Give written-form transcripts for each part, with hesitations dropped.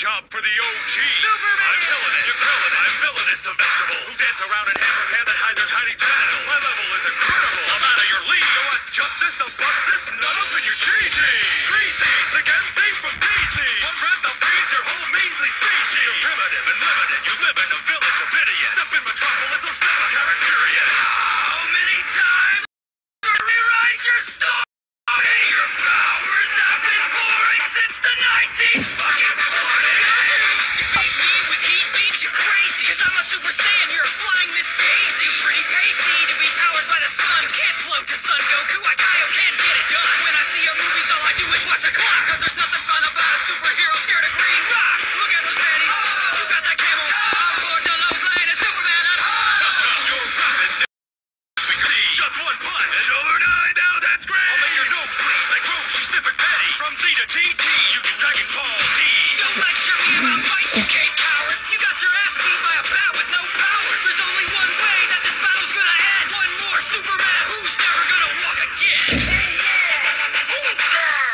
job for the OG. Superman! I'm villainous, you're villainous. I'm villainous, the vegetable who dance around in hammer hand and hide their tiny genitals. My level is incredible. I'm out of your league. You want justice, a bustice, nut up in your cheesy. Greasy, the MC from DC. One breath, I'll freeze your whole measly species. You're primitive and limited. You live in a village of idiots. Step in metropolis, will step a characterious. How many times rewrite your story? Your powers have been boring since the 19th fucking 40s. You beat me with heat beams, you're crazy. Cause I'm a Super Saiyan, you're a flying Miss Daisy. You're pretty pacey to be powered by the sun. Can't float to Son Goku, I can't get it done. When I see your movies, all I do is watch the clock. Cause there's nothing fun about a superhero scared of green rock. Look at those panties, you got that camel. I'm bored to low playing a Superman. You're rapid. Just one punch and overnight, now that's great. I'll make your nose bleed like Roshi, Snip and Betty. From Z to TT, you can Dragon Ball Z. Don't lecture me about fights, you can't coward. You got your ass beat by a bat with no powers. There's only one way that this battle's gonna end. One more Superman who's never gonna walk again. Who's there?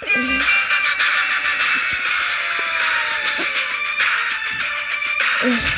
Ugh.